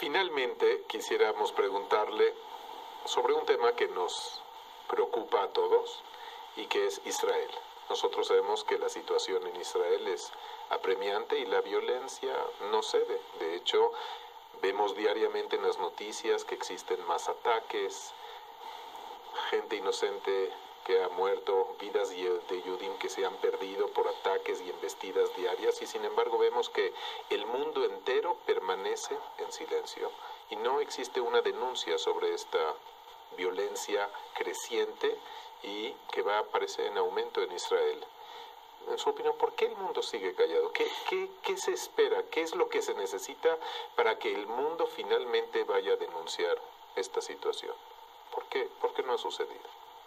Finalmente, quisiéramos preguntarle sobre un tema que nos preocupa a todos y que es Israel. Nosotros sabemos que la situación en Israel es apremiante y la violencia no cede. De hecho, vemos diariamente en las noticias que existen más ataques, gente inocente que ha muerto, vidas de Yudim que se han perdido por ataques y embestidas diarias, y sin embargo vemos que el mundo entero permanece en silencio y no existe una denuncia sobre esta violencia creciente y que va a aparecer en aumento en Israel. En su opinión, ¿por qué el mundo sigue callado? ¿Qué se espera? ¿Qué es lo que se necesita para que el mundo finalmente vaya a denunciar esta situación? ¿Por qué? ¿Por qué no ha sucedido?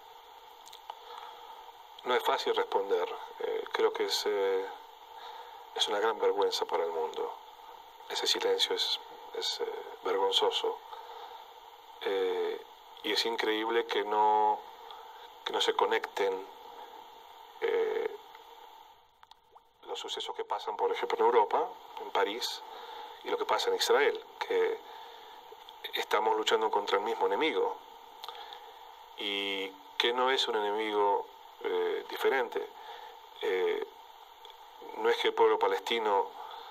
No es fácil responder. Creo que es una gran vergüenza para el mundo. Ese silencio es vergonzoso. Y es increíble que no se conecten los sucesos que pasan, por ejemplo, en Europa, en París, y lo que pasa en Israel, que estamos luchando contra el mismo enemigo y que no es un enemigo diferente. No es que el pueblo palestino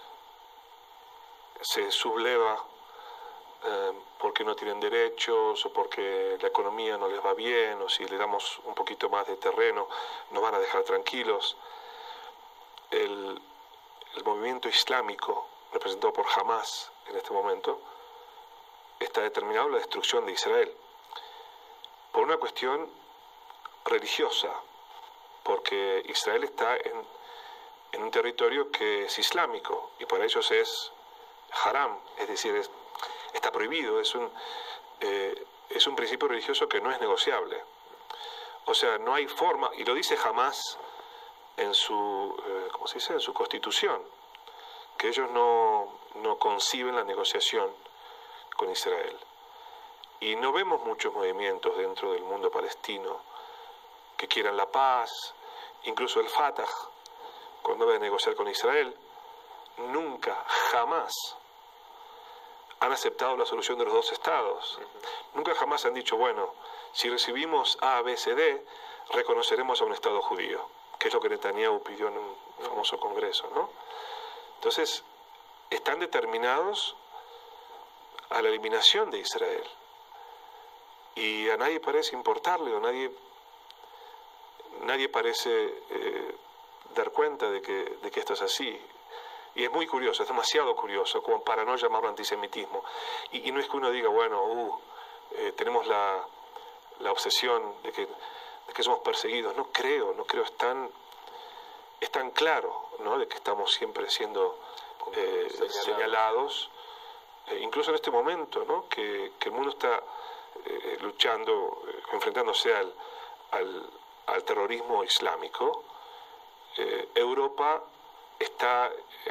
se subleva porque no tienen derechos o porque la economía no les va bien, o si le damos un poquito más de terreno nos van a dejar tranquilos. El movimiento islámico representado por Hamas en este momento está determinado en la destrucción de Israel por una cuestión religiosa, porque Israel está en un territorio que es islámico y para ellos es haram, es decir, está prohibido, es un principio religioso que no es negociable. O sea, no hay forma, y lo dice Hamas en su, ¿cómo se dice?, en su constitución, que ellos no conciben la negociación con Israel. Y no vemos muchos movimientos dentro del mundo palestino que quieran la paz. Incluso el Fatah, cuando va a negociar con Israel, nunca, jamás han aceptado la solución de los dos estados. Nunca jamás han dicho, bueno, si recibimos A, B, C, D, reconoceremos a un estado judío, que es lo que Netanyahu pidió en un famoso congreso, ¿no? Entonces, están determinados a la eliminación de Israel. Y a nadie parece importarle, o nadie parece dar cuenta de que esto es así. Y es muy curioso, es demasiado curioso, como para no llamarlo antisemitismo. Y no es que uno diga, bueno, tenemos la obsesión de que somos perseguidos. No creo, es tan claro, ¿no?, de que estamos siempre siendo señalados. Incluso en este momento, ¿no?, que el mundo está luchando, enfrentándose al terrorismo islámico. Europa está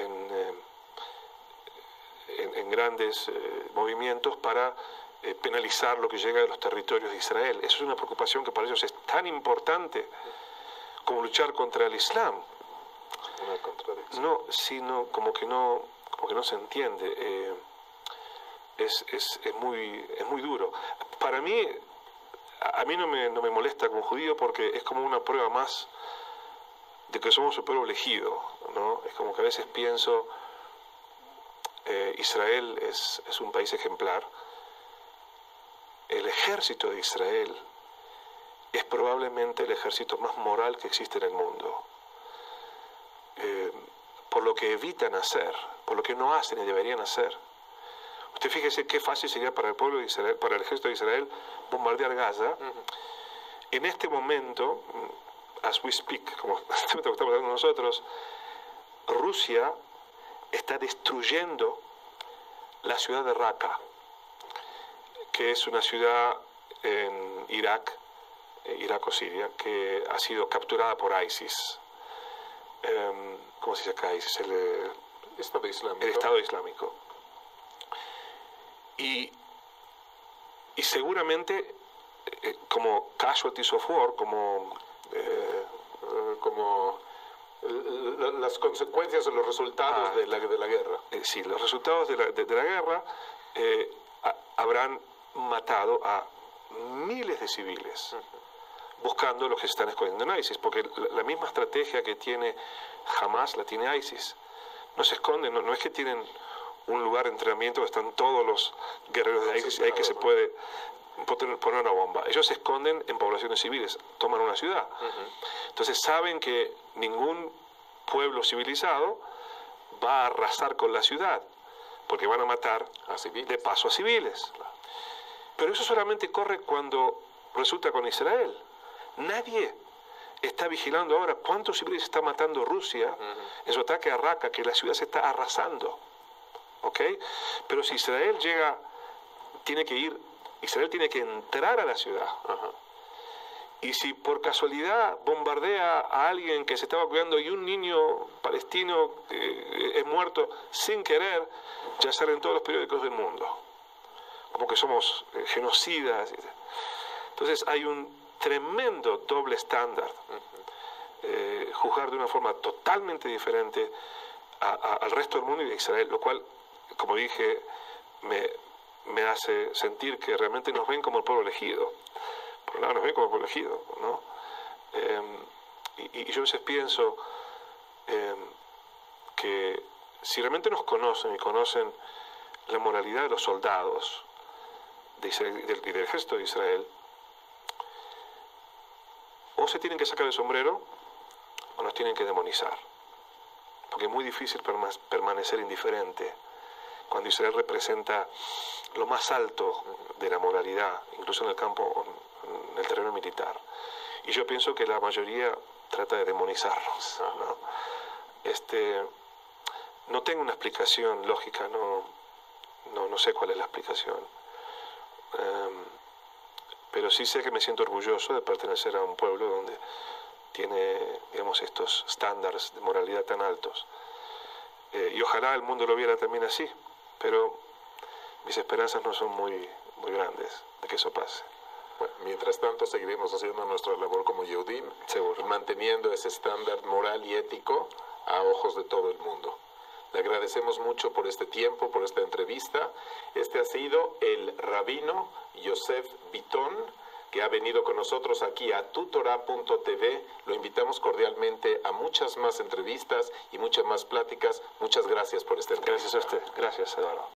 en grandes movimientos para penalizar lo que llega de los territorios de Israel. Eso es una preocupación que para ellos es tan importante como luchar contra el Islam. Una contradicción. No, sino como que no se entiende. Es muy duro. Para mí, a mí no me molesta como judío porque es como una prueba más de que somos un pueblo elegido, ¿no? Es como que a veces pienso, Israel es un país ejemplar. El ejército de Israel es probablemente el ejército más moral que existe en el mundo. Por lo que evitan hacer, por lo que no hacen y deberían hacer. Usted fíjese qué fácil sería para el pueblo de Israel, para el ejército de Israel, bombardear Gaza. En este momento, as we speak, como estamos hablando nosotros, Rusia está destruyendo la ciudad de Raqqa, que es una ciudad en Irak o Siria, que ha sido capturada por ISIS. ¿Cómo se dice acá ISIS? El Estado Islámico. Y seguramente como casualties of war, como las consecuencias o los resultados de la guerra. Sí, los resultados de la guerra habrán matado a miles de civiles buscando los que se están escondiendo en ISIS, porque la misma estrategia que tiene Hamas la tiene ISIS. No se esconden, no es que tienen un lugar de entrenamiento donde están todos los guerreros de ISIS y ahí que se puede poner una bomba. Ellos se esconden en poblaciones civiles, toman una ciudad. Entonces saben que ningún pueblo civilizado va a arrasar con la ciudad, porque van a matar de paso a civiles. Pero eso solamente corre cuando resulta con Israel. Nadie está vigilando ahora cuántos civiles está matando Rusia en su ataque a Raqqa, que la ciudad se está arrasando. ¿Ok? Pero si Israel llega, Israel tiene que entrar a la ciudad. Y si por casualidad bombardea a alguien que se estaba cuidando y un niño palestino es muerto sin querer, ya salen todos los periódicos del mundo. Como que somos genocidas. Entonces hay un tremendo doble estándar. Juzgar de una forma totalmente diferente al resto del mundo y de Israel, lo cual, como dije, me hace sentir que realmente nos ven como el pueblo elegido. Por un lado nos ven como el pueblo elegido, ¿no? Y yo a veces pienso que si realmente nos conocen y conocen la moralidad de los soldados de Israel, y del ejército de Israel, o se tienen que sacar el sombrero o nos tienen que demonizar, porque es muy difícil permanecer indiferente cuando Israel representa lo más alto de la moralidad, incluso en el campo, en el terreno militar. Y yo pienso que la mayoría trata de demonizarnos, ¿no? No tengo una explicación lógica, no sé cuál es la explicación. Pero sí sé que me siento orgulloso de pertenecer a un pueblo donde tiene, digamos, estos estándares de moralidad tan altos. Y ojalá el mundo lo viera también así, pero mis esperanzas no son muy grandes de que eso pase. Bueno, mientras tanto seguiremos haciendo nuestra labor como Yehudim, manteniendo ese estándar moral y ético a ojos de todo el mundo. Le agradecemos mucho por este tiempo, por esta entrevista. Este ha sido el rabino Yosef Bitton, que ha venido con nosotros aquí a tutorah.tv. Lo invitamos cordialmente a muchas más entrevistas y muchas más pláticas. Muchas gracias por esta entrevista. Gracias a usted. Gracias, Eduardo.